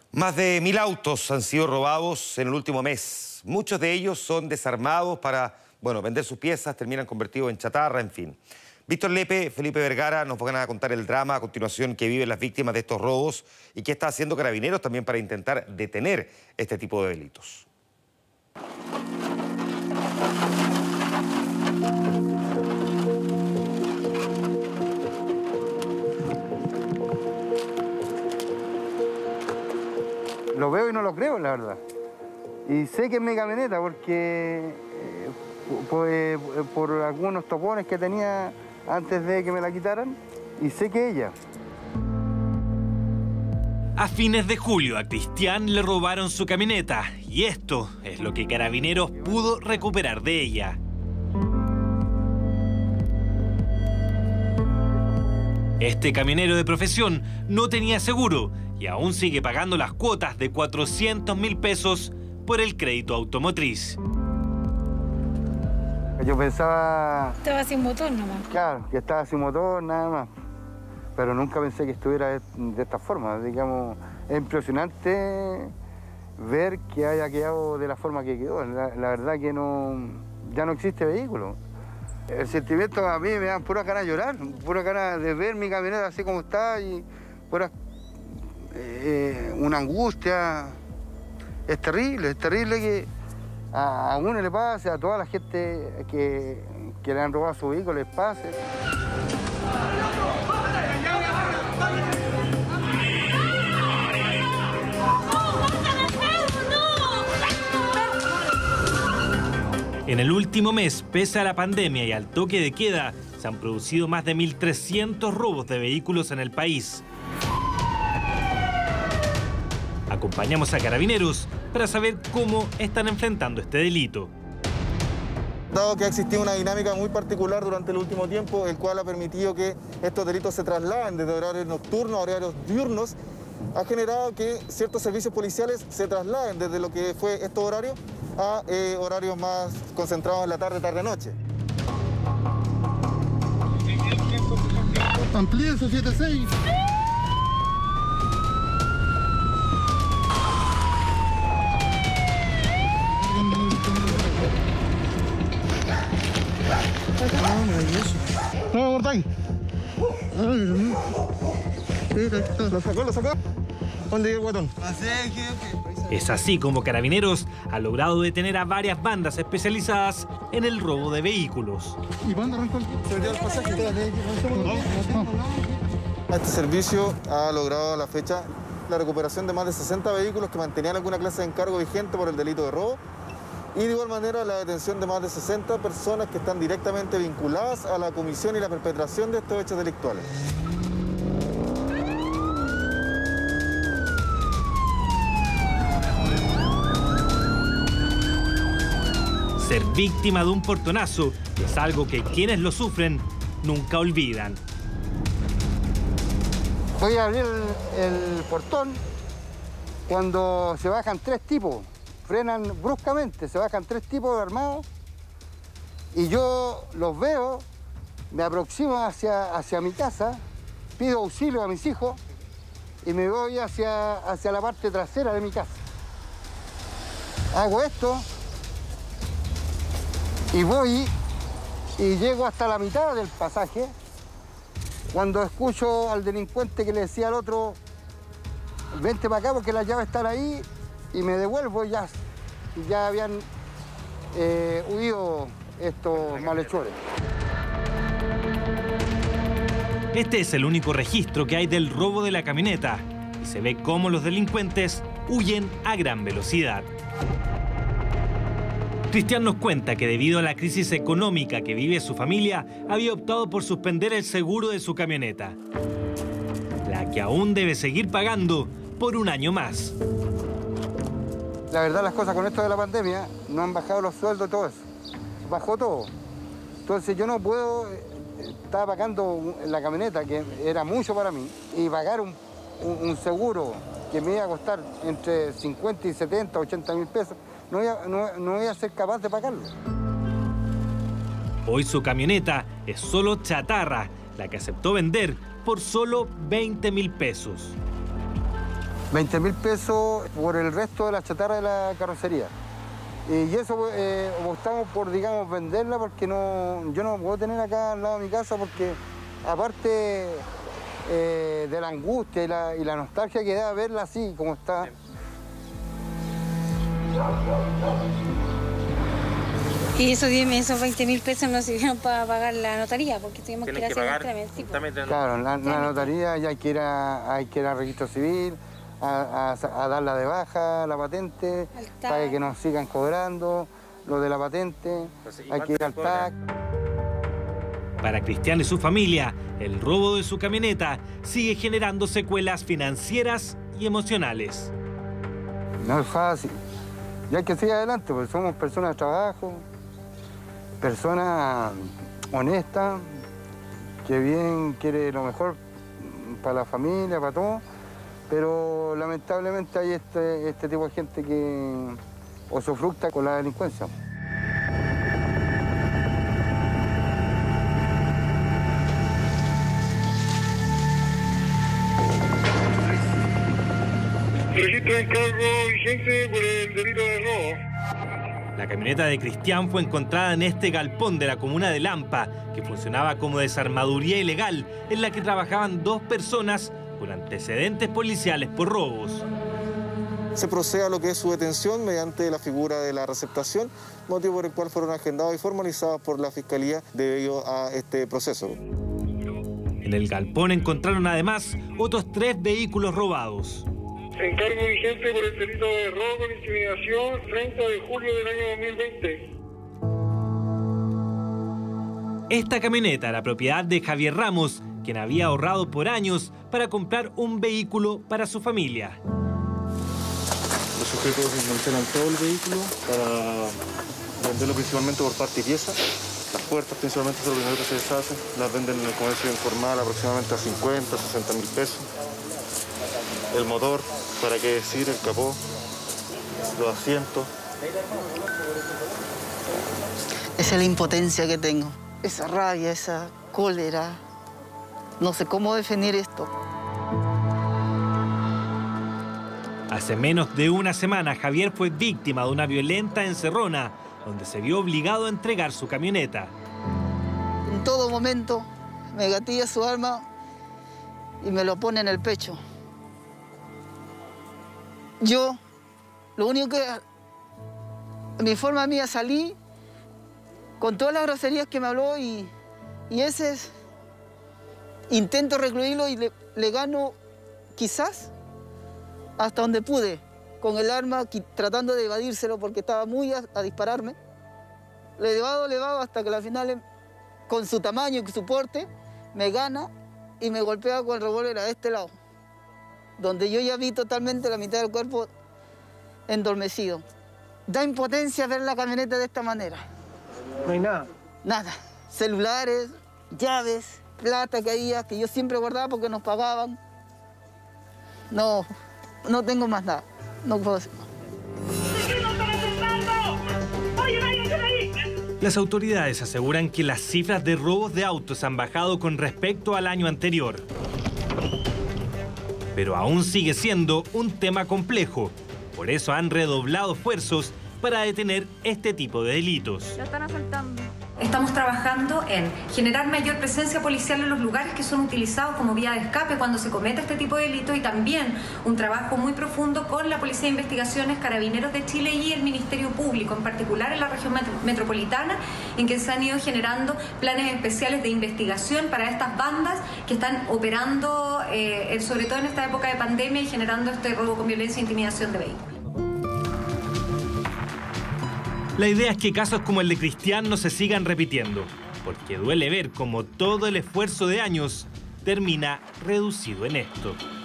Más de 1000 autos han sido robados en el último mes. Muchos de ellos son desarmados para, vender sus piezas, terminan convertidos en chatarra, en fin. Víctor Lepe, Felipe Vergara nos van a contar el drama a continuación que viven las víctimas de estos robos y qué está haciendo Carabineros también para intentar detener este tipo de delitos. Lo veo y no lo creo, la verdad. Y sé que es mi camioneta porque por algunos topones que tenía antes de que me la quitaran, y sé que ella. A fines de julio a Cristian le robaron su camioneta y esto es lo que Carabineros pudo recuperar de ella. Este camionero de profesión no tenía seguro y aún sigue pagando las cuotas de 400.000 pesos por el crédito automotriz. Yo pensaba... Estaba sin motor nomás. Claro, que estaba sin motor, nada más. Pero nunca pensé que estuviera de esta forma. Digamos, es impresionante ver que haya quedado de la forma que quedó. La verdad que ya no existe vehículo. El sentimiento a mí me da pura ganas de llorar, pura ganas de ver mi camioneta así como está y pura, una angustia. Es terrible que a uno le pase, a toda la gente que le han robado su vehículo les pase. En el último mes, pese a la pandemia y al toque de queda, se han producido más de 1.300 robos de vehículos en el país. Acompañamos a Carabineros para saber cómo están enfrentando este delito. Dado que ha existido una dinámica muy particular durante el último tiempo, el cual ha permitido que estos delitos se trasladen desde horarios nocturnos a horarios diurnos, ha generado que ciertos servicios policiales se trasladen desde lo que fue estos horarios a horarios más concentrados en la tarde-noche. Amplíe su 76. No, Gorday. Lo sacó. ¿Dónde llega el guatón? Es así como Carabineros ha logrado detener a varias bandas especializadas en el robo de vehículos. ¿Y cuándo arrancó? Se vendió el pasaje. Este servicio ha logrado a la fecha la recuperación de más de 60 vehículos que mantenían alguna clase de encargo vigente por el delito de robo y de igual manera la detención de más de 60 personas que están directamente vinculadas a la comisión y la perpetración de estos hechos delictuales. Ser víctima de un portonazo es algo que quienes lo sufren nunca olvidan. Voy a abrir el portón cuando se bajan 3 tipos. Frenan bruscamente, se bajan 3 tipos armados y yo los veo, me aproximo hacia mi casa, pido auxilio a mis hijos y me voy hacia la parte trasera de mi casa. Hago esto y voy y llego hasta la mitad del pasaje cuando escucho al delincuente que le decía al otro, vente para acá porque las llaves están ahí, y me devuelvo y ya habían huido estos malhechores. Este es el único registro que hay del robo de la camioneta y se ve cómo los delincuentes huyen a gran velocidad. Cristian nos cuenta que debido a la crisis económica que vive su familia, había optado por suspender el seguro de su camioneta, la que aún debe seguir pagando por un año más. La verdad, las cosas con esto de la pandemia no han bajado los sueldos y todo eso. Bajó todo. Entonces yo no puedo, estaba pagando la camioneta, que era mucho para mí, y pagar un seguro que me iba a costar entre 50 y 70, 80.000 pesos. No voy a ser capaz de pagarlo. Hoy su camioneta es solo chatarra, la que aceptó vender por solo 20.000 pesos. 20.000 pesos por el resto de la chatarra de la carrocería. Y eso optamos por, digamos, venderla porque yo no puedo tener acá al lado de mi casa porque aparte de la angustia y la nostalgia que da verla así como está. Y esos 20.000 pesos nos sirvieron para pagar la notaría, porque tuvimos que ir a hacer el trámite. Claro, la notaría ya hay que ir al registro civil, a darla de baja, la patente, para que nos sigan cobrando lo de la patente, hay que ir al TAC. Para Cristian y su familia, el robo de su camioneta sigue generando secuelas financieras y emocionales. No es fácil. Y hay que seguir adelante, porque somos personas de trabajo, personas honestas, que bien quiere lo mejor para la familia, para todo, pero lamentablemente hay este tipo de gente que usufructa con la delincuencia. Registro de encargo vigente por el delito de robo. La camioneta de Cristian fue encontrada en este galpón de la comuna de Lampa, que funcionaba como desarmaduría ilegal, en la que trabajaban 2 personas con antecedentes policiales por robos. Se procede a lo que es su detención mediante la figura de la receptación, motivo por el cual fueron agendados y formalizados por la Fiscalía debido a este proceso. En el galpón encontraron además otros 3 vehículos robados. Encargo vigente por el delito de robo con intimidación, 30 de julio del año 2020. Esta camioneta era propiedad de Javier Ramos, quien había ahorrado por años para comprar un vehículo para su familia. Los sujetos desmantelan todo el vehículo para venderlo principalmente por parte y pieza. Las puertas principalmente son lo primero que se deshacen, las venden en el comercio informal aproximadamente a 50, 60 mil pesos. El motor, para qué decir, el capó, los asientos. Esa es la impotencia que tengo, esa rabia, esa cólera. No sé cómo definir esto. Hace menos de una semana, Javier fue víctima de una violenta encerrona, donde se vio obligado a entregar su camioneta. En todo momento me gatilla su arma y me lo pone en el pecho. Yo, lo único que, mi forma mía, salí con todas las groserías que me habló y ese es, intento recluirlo y le gano quizás hasta donde pude, con el arma tratando de evadírselo porque estaba muy a dispararme. Le evado hasta que al final, con su tamaño y su porte, me gana y me golpea con el revólver a este lado, donde yo ya vi totalmente la mitad del cuerpo endormecido. Da impotencia ver la camioneta de esta manera. No hay nada. Nada. Celulares, llaves, plata que había, que yo siempre guardaba porque nos pagaban. No tengo más nada. No puedo decir más. Las autoridades aseguran que las cifras de robos de autos han bajado con respecto al año anterior. Pero aún sigue siendo un tema complejo. Por eso han redoblado esfuerzos para detener este tipo de delitos. La están asaltando. Estamos trabajando en generar mayor presencia policial en los lugares que son utilizados como vía de escape cuando se comete este tipo de delitos y también un trabajo muy profundo con la Policía de Investigaciones, Carabineros de Chile y el Ministerio Público, en particular en la región metropolitana, en que se han ido generando planes especiales de investigación para estas bandas que están operando, sobre todo en esta época de pandemia y generando este robo con violencia e intimidación de vehículos. La idea es que casos como el de Cristian no se sigan repitiendo, porque duele ver cómo todo el esfuerzo de años termina reducido en esto.